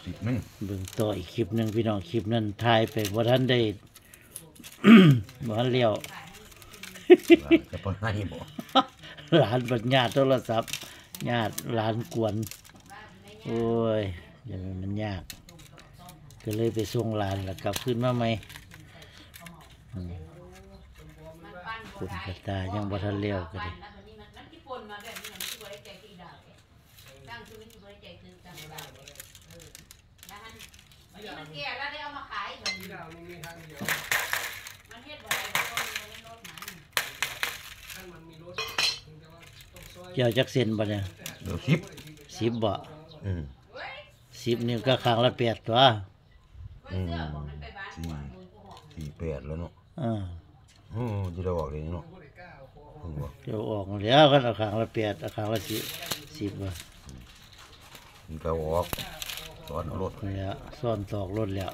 ลิปนึงเบิ่งต่ออีกคลิปหนึ่งพี่น้องคลิปนั้นถ่ายไปว่าท่านได้ บ่ทันเลี้ยวจะปนให้บ่หลานบัดญาติโทรศัพท์ญาติหลานกวนโอ้ยอย่างนี้มันยากก็เลยไปส่งหลานแล้วกลับขึ้นมาใหม่คุณกระตายังบ่ทันเลี้ยวก็ได้มันแก่แล้วได้เอามาขายแบบนี้มันเฮ็ดบ่ได้ก็มีรถมันเกี่ยวจักเส้นบ่เนี่ยเดี๋ยวคลิป 10บ่อืม 10นี่ก็ข้างละ8ตัว 48แล้วเนาะจะได้ออกเลยเนาะเดี๋ยวออกแล้วกันเอาข้างละ8เอาข้างละ10บ่มันก็ออกสอนเอารถเนี่ยซ่อนตอกรถแล้ว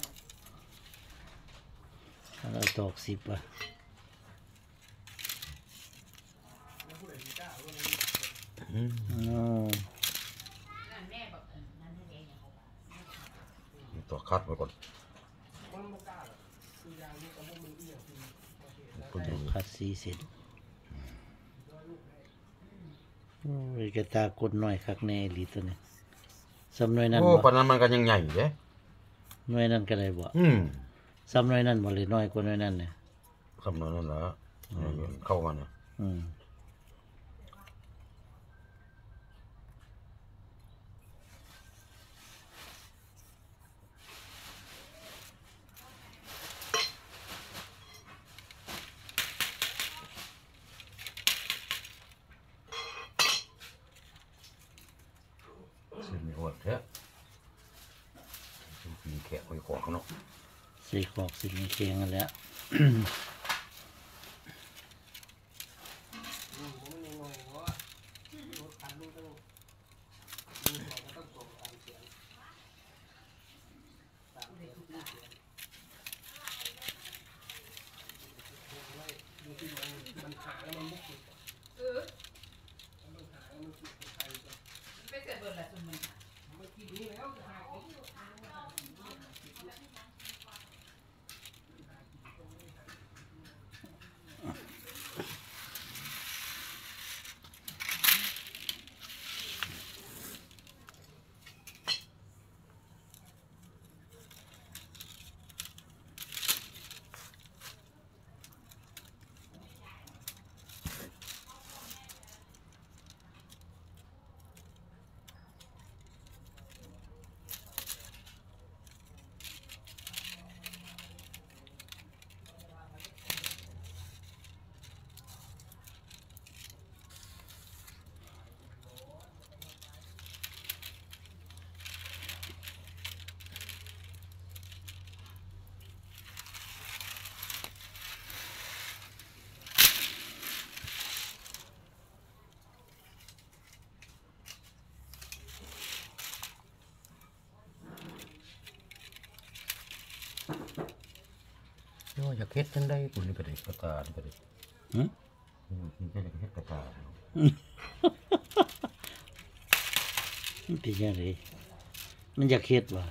เอาตอก10บ่ต่อคัดไว้ก่อนคัดสีเสร็จโอ้ยกระตากดหน่อยคักแน่อีหลีตัวนี้สำหน่วยนั้นโอ้บ่ปานนั้นมันก็ยังใหญ่เด้หน่วยนั้นก็ได้บ่สำหน่วยนั้นบ่เลยน้อยกว่าหน่วยนั้นเนี่ยสำนวนนั้นล่ะเข้ามาน่ะเส้นมีอดแท้มีแขกหอยขอกเนาะใส่ขอกสิมีเคียงกันแล้วอยากเฮ็ดจังได้ปุ่นนี่ก็ได้กระตานี่ก็ได้นี่ก็อยากเฮ็ดกระตามันเป็นจังไดมันอยากเฮ็ดบ่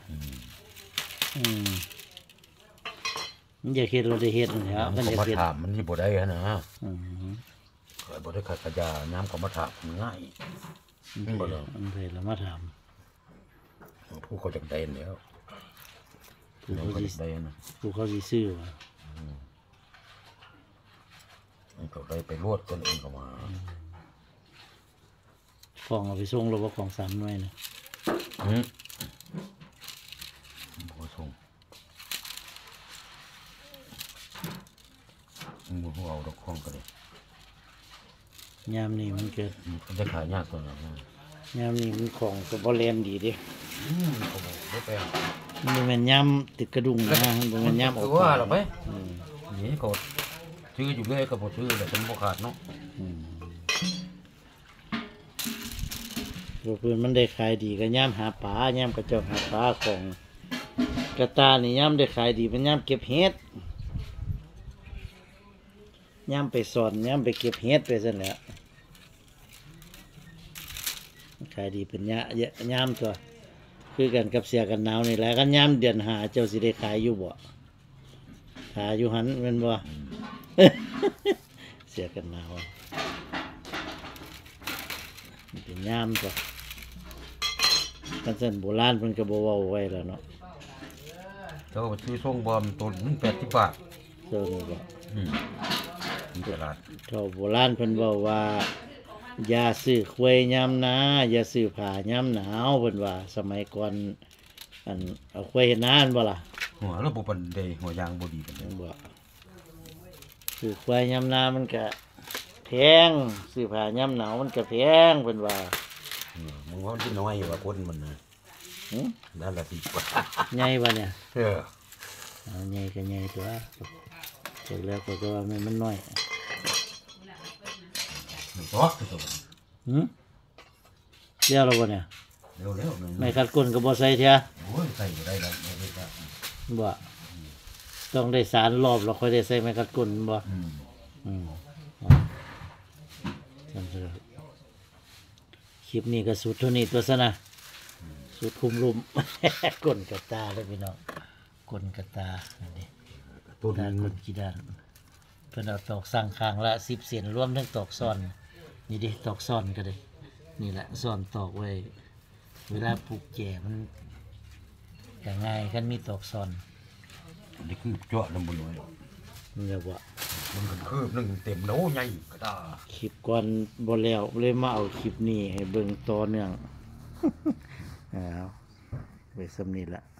มันอยากเฮ็ดเราได้เฮ็ดนั่นแหละมันอยากเฮ็ดถามมันสิบ่ได้นะเคยบ่ได้ขัดกระยาน้ำก็มาถามง่ายบ่แล้วมันเลยละมาถามผู้เขาจักได้แล้วผู้เขาเขาสิจักได้นะผู้เขาสิซื้อว่ามันก็ได้ไปรวดคนอื่นเข้ามาของเอาไปส่งแล้วบ่ของ3หน่วยนะบ่ส่งบ่ฮู้เอาดอกของก็ได้ยามนี้มันเกิดมันจะขายยากตัวนั้นยามนี้มันของก็บ่แล่นดีเด้เขาบอกบ่แปลงมันบ่แม่นยามติดกระดุมนะมันบ่แม่นยามออกว่าหรอไปนี่ก็ชื่ออยู่เรื่อยก็บ่ชื่อแต่ฉันบ่ขาดเนาะเพื่อนมันได้ขายดีก็ย่ามหาปลาย่ามกระเจ้าหาปลาของกระตานี่ย่ามได้ขายดีเป็นย่ามเก็บเห็ดย่ามไปสอนย่ามไปเก็บเห็ดไปซะแหล้วขายดีเป็นย่ามตัวคือกันกับเสียกันหนาวนี่แหละกันยามเดือน5เจ้าสิได้ขายอยู่บ่ขายอยู่หันแม่นบ่ เสียกันหนาวมันเป็นยามตัวกันซั่นโบราณเพิ่นก็บ่เว้าไว้แล้วเนาะเจ้าซื้อส่งบอมตัวนึง80 บาทเจ้านี่บ่ที่ตลาดเฒ่าโบราณเพิ่นเว้าว่าอย่าซื้อควายยามหนาอย่าซื้อผ้ายามหนาวเพิ่นว่าสมัยก่อนอันเอาควายเฮ็ดนาอันบ่ล่ะหัวแล้วบ่ปานใดหัวยางบ่ดีปานใดเพิ่นบ่ซื้อควายยามหนามันก็แพงซื้อผ้ายามหนาวมันก็แพงเพิ่นว่ามึงว่ามันสิน้อยอยู่ว่าคนมันน่ะหึนั่นละสิกว่าใหญ่บ่เนี่ยเออเอาใหญ่ก็ใหญ่ตัวเสร็จแล้วก็ว่ามันน้อยมันตอกตัวหึเรียกแล้วบ่เนี่ยเร็วๆไม่คัดก้นก็บ่ใส่เถียโอ้ยใส่บ่ได้แล้วไม่ได้ละบ่ต้องได้สารรอบแล้วค่อยได้ใส่ไม้คัดก้นบ่ อืมนั่นคือคลิปนี้ก็สุดเท่านี้ตัวซะนะสุดคุมรุม กลกระตาเลยพี่น้องกลกระตาอันนี้ต้นด้านกลกี่ด้านเพิ่นเอาตอกสั่งข้างละ10 เซนรวมทั้งตอกซ่อนนี่ดิตอกซ่อนก็ได้นี่แหละซ่อนตอกไว้ เวลาปลูกแก่มันก็ง่ายคันมีตอกซ่อนนี่คือเจาะน้ำบ่น้อยมันจะว่ามันก็คือนึงเต็มแล้วใหญ่ก็ได้คลิปก่อนบ่แล้วเลยมาเอาคลิปนี้ให้เบิ่งต่อเนื่อง เอาไปสำนี้ละ